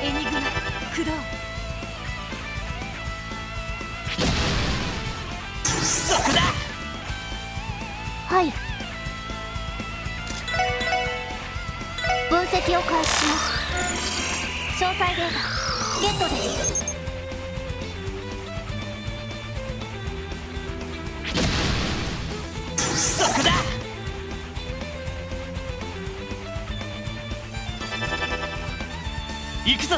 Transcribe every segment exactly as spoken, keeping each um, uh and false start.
エニグマ駆動。 そこだ。 はい。分析を開始します。詳細データゲットです。 そこだ。行くぞ。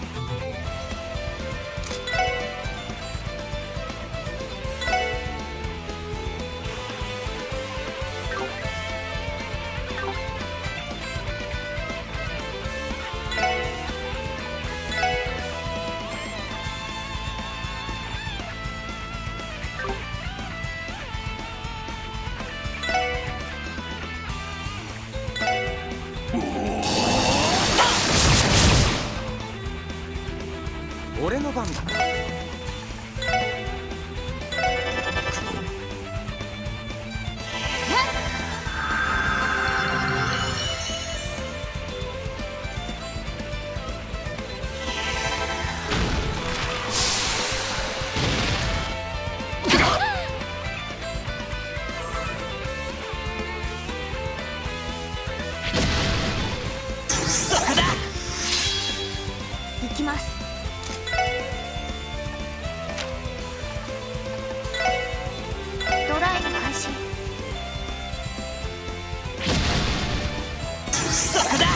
俺の番だ。 そこだ。 行きます。ドライブ開始。 そこだ。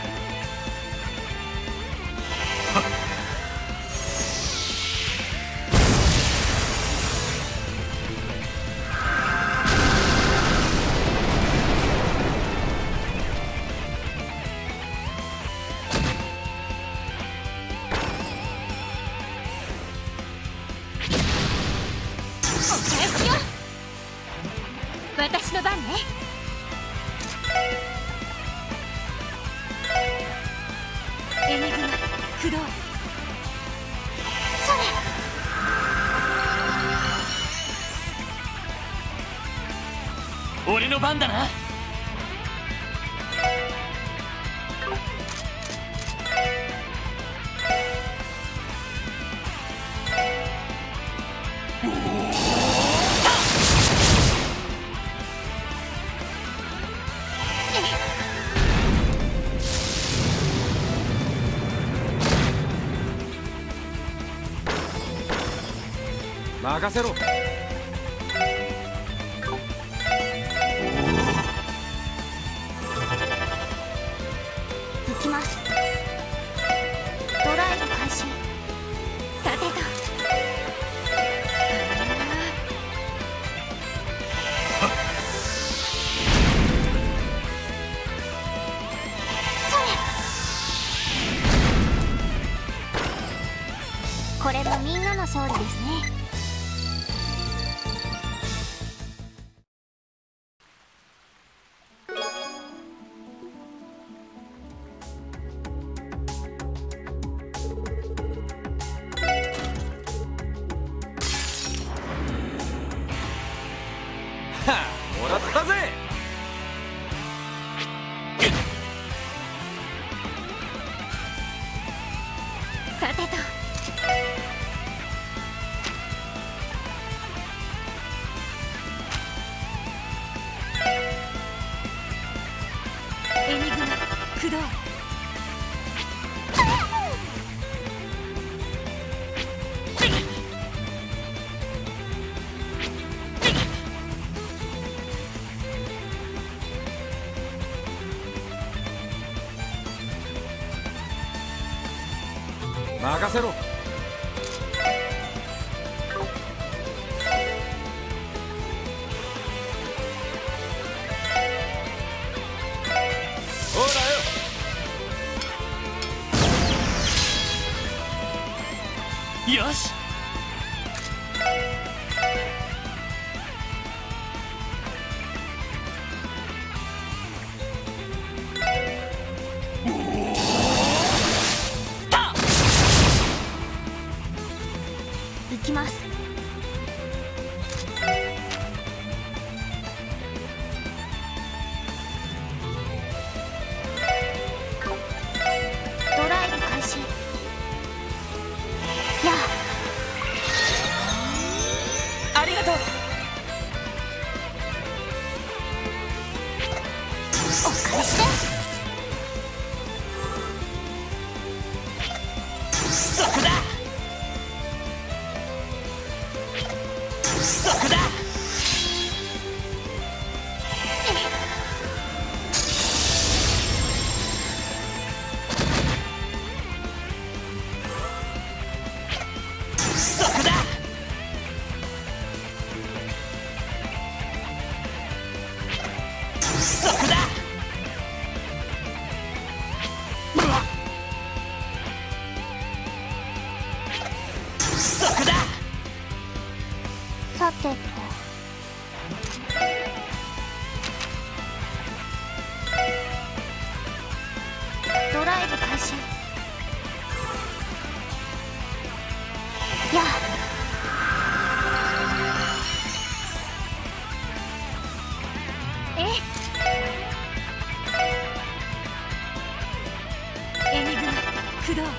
私の番ね。エニグマ駆動。それ。俺の番だな。 任せろ。 行きます。ドライブ開始。さてと。それ。これもみんなの勝利ですね。 はあ、もらったぜ。 さてと。エニグマ駆動。 任せろ。ほらよ。 よし。 行きます。ドライブ開始。 そこだそこだそこだそこだそこださてとドライブ開始。やあえエニグマ駆動。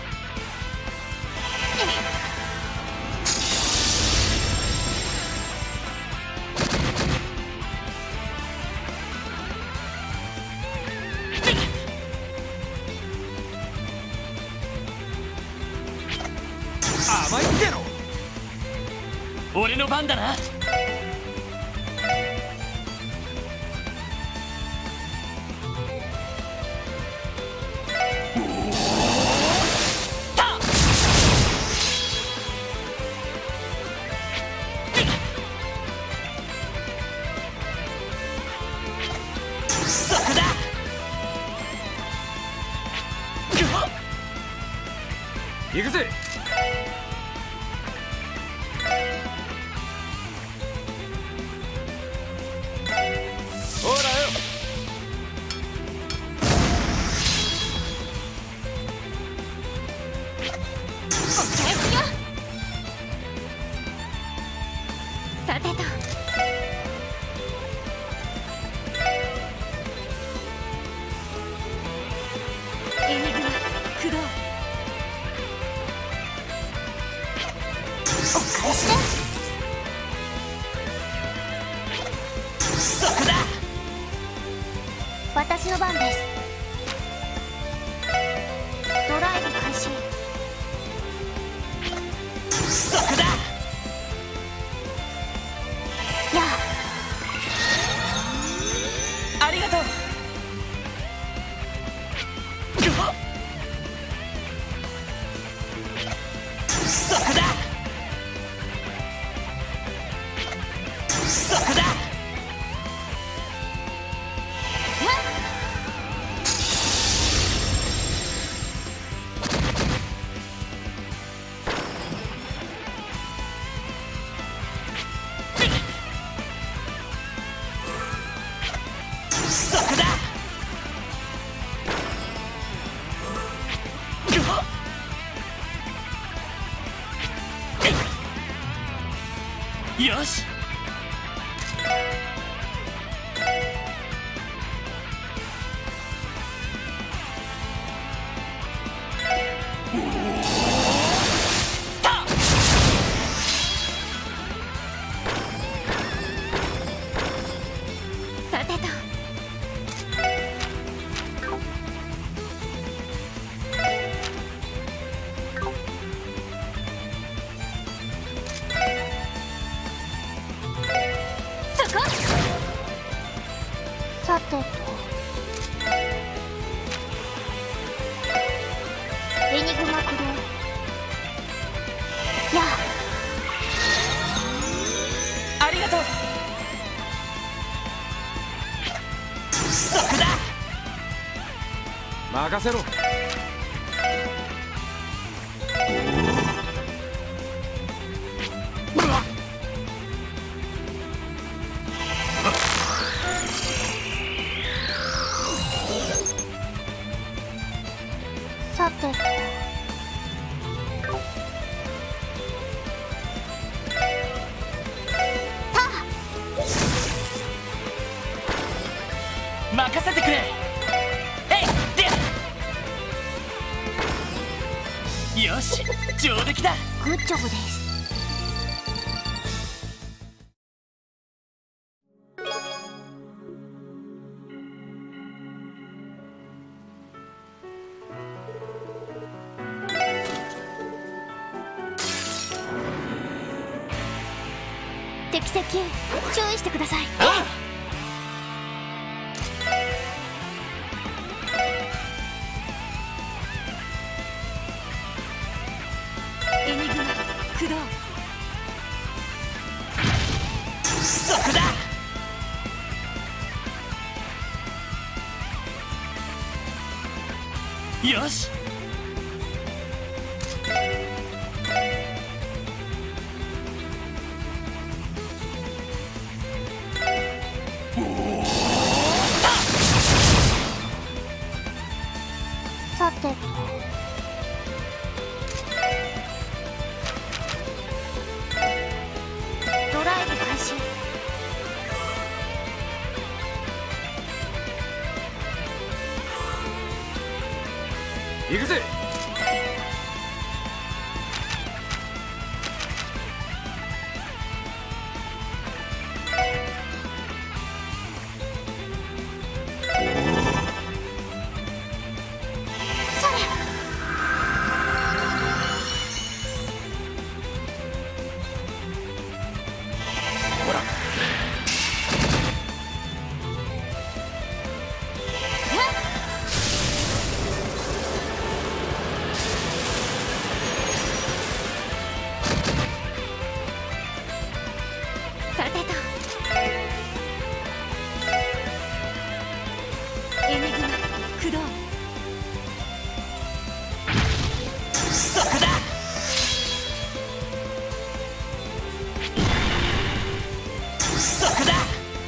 甘いってろ。 俺の番だな。そこだ行くぜ。ほらよ。 お返しよ。さてとエニグマ駆動。お返しです。 そこだ私の番です。ドライブ開始。 そこだやあありがとうそこだそこだそこだよしさてとそこさてとエニグマ駆動。やあありがとうそこだ任せろ。 さてと任せてくれ。えいでよし上出来だ。 グッジョブです。 敵接近注意してください。 あエニグマ駆動。 そこだ。よし。 さてとドライブ開始。 行くぜ。ほらさてとエニグマ駆動。 そこだ。そこだ。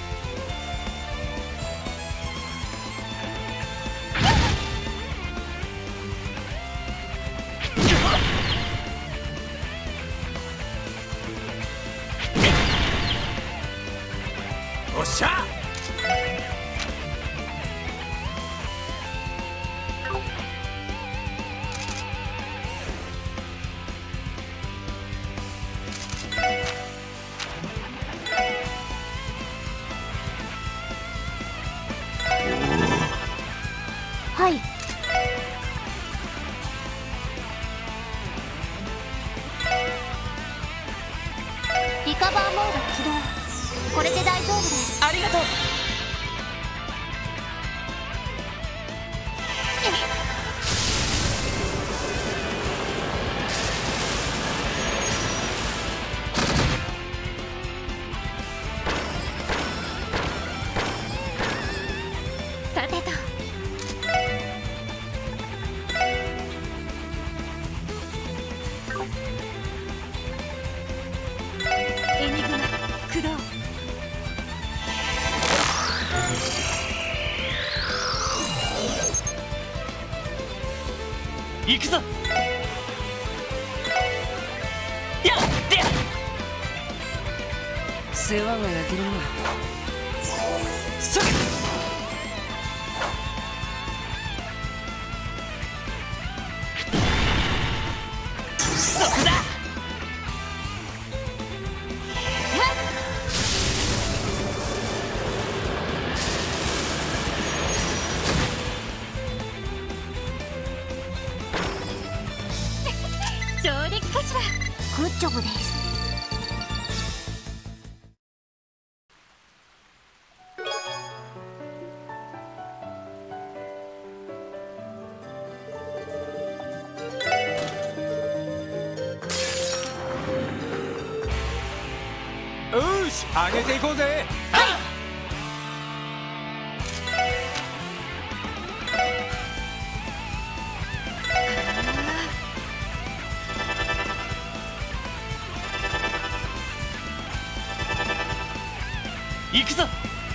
おっしゃ。 はい。リカバーモード起動。これで大丈夫です。 ありがとう。 さてとエニグマ駆動。 行くぞ。やってや。世話が焼けるな。それ。そこだ。 上出来かしら。グッジョブです。 よし、上げていこうぜ。 行くぞ。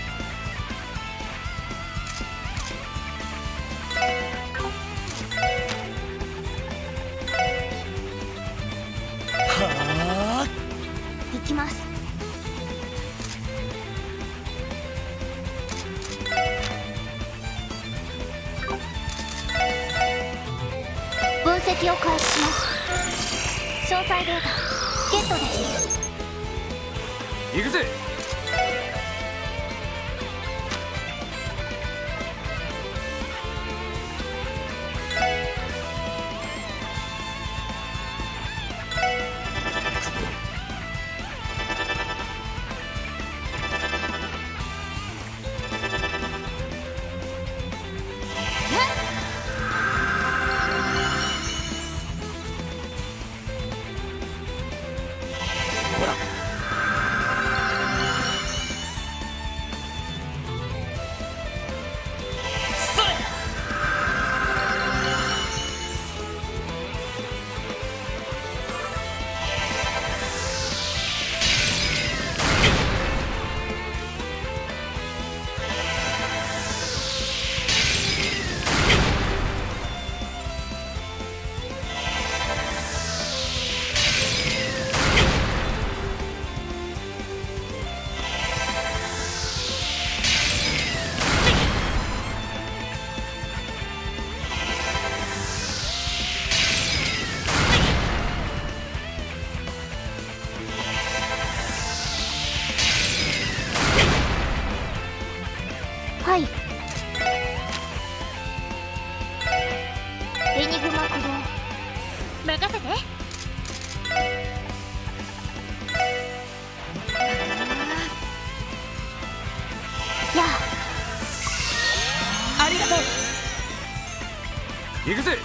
はあ。 行きます。分析を開始します。詳細データゲットです。 行くぜ。 任せて。やあ、ありがとう。 行くぜ。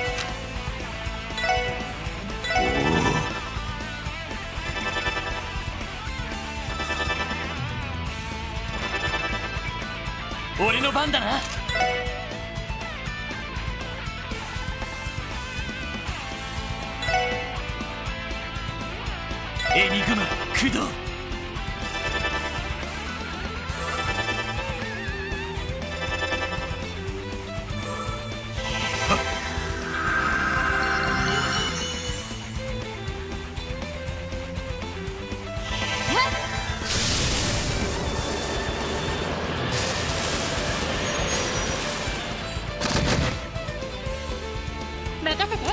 俺の番だな。エニグマ駆動。 任せて。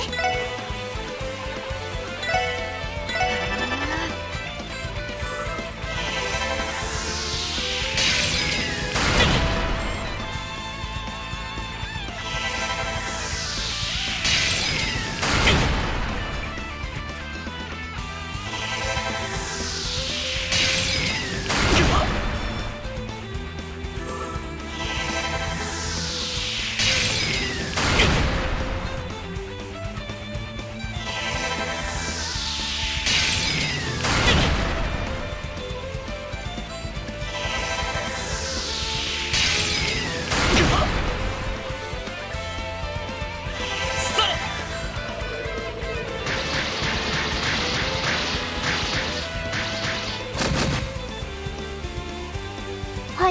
はい。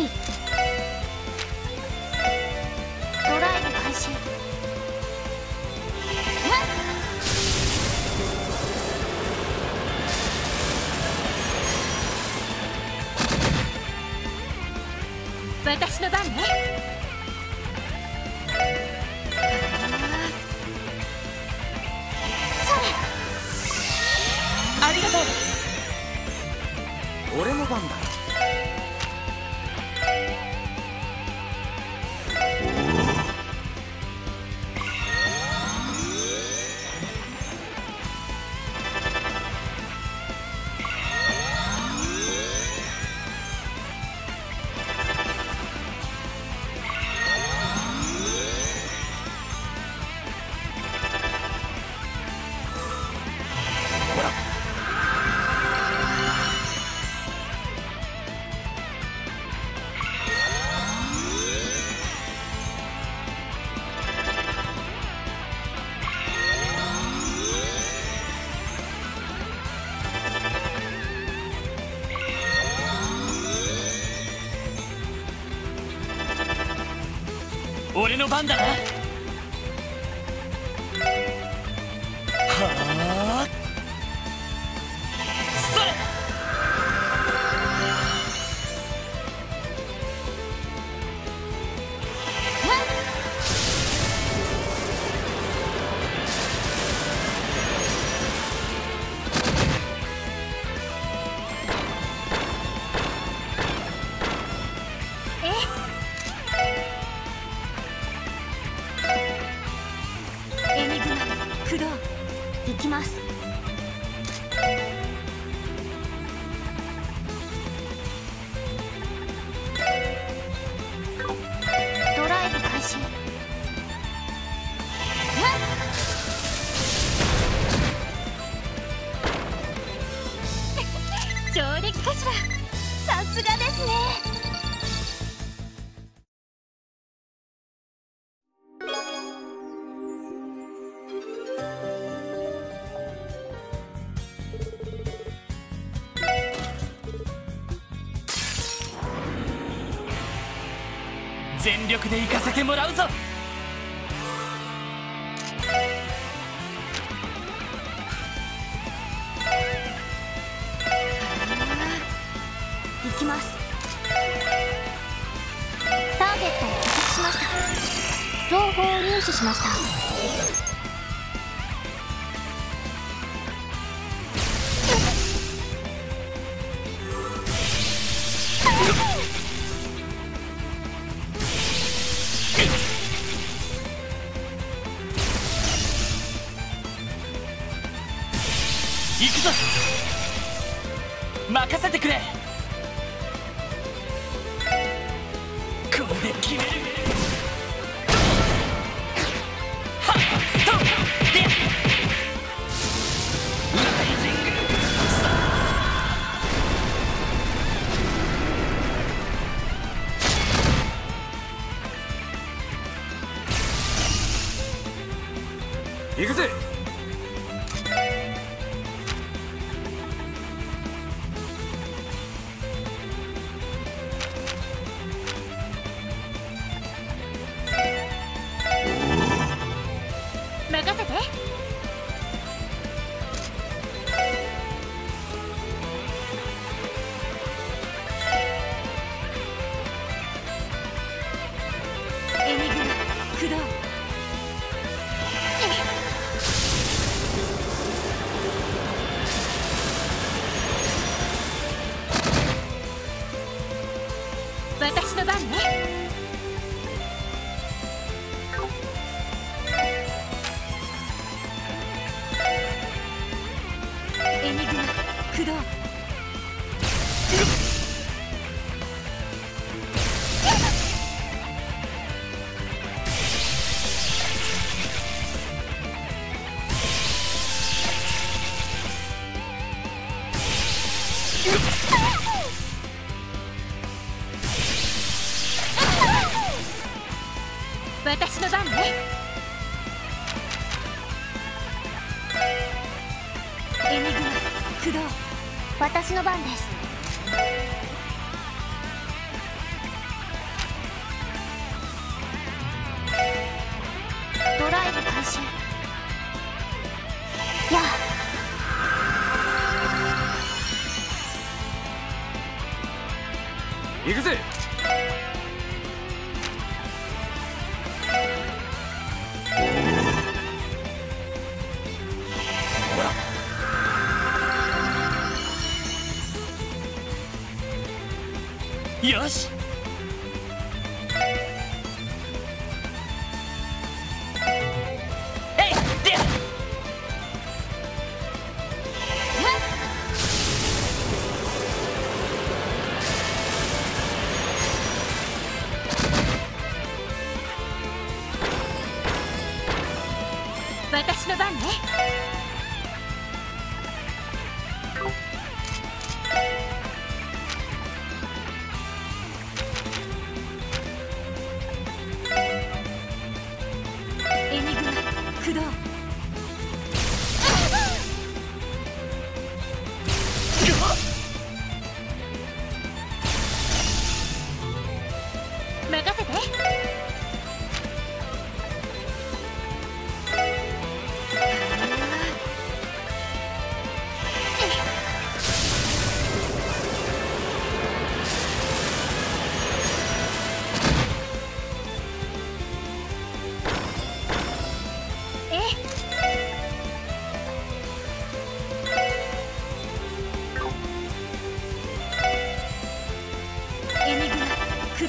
ドライブ開始。私の番ね。それ。ありがとう。 俺の番だ。 俺の番だな。はあ、それ。 エニグマ駆動。行きます。ドライブ開始。上出来かしら。さすがですね。 全力で行かせてもらうぞ。 行きます。ターゲットを捕捉しました。情報を入手しました。 行くぞ。任せてくれ。これで決める。はっとでライジングさあ行くぜ。 任せて。エニグマ駆動。私の番ね。エニグマ駆動。私の番ね。エニグマ駆動。私の番です。ドライブ開始。やあ行くぜ。ほらよし。えいでや私の番ね。エニグマ駆動。任せて。エニグマ駆動。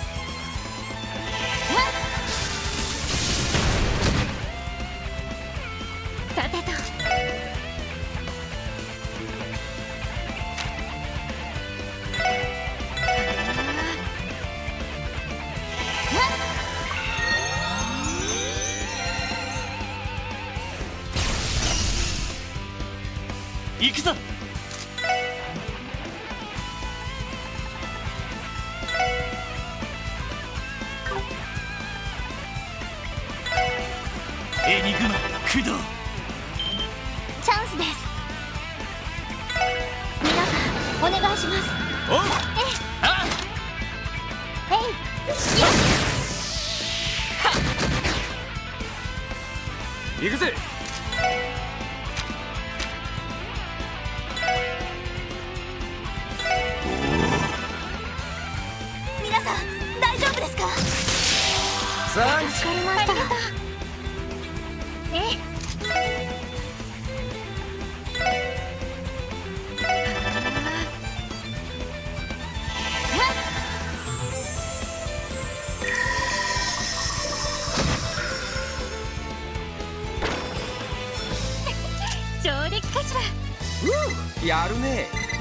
さてと。 行くぞ。エニグマ駆動。 チャンスです。皆さんお願いします。 おうあえいよ行くぜ。 皆さん大丈夫ですか。 サンキ助かりました。ええ上出来かしら。 やるね。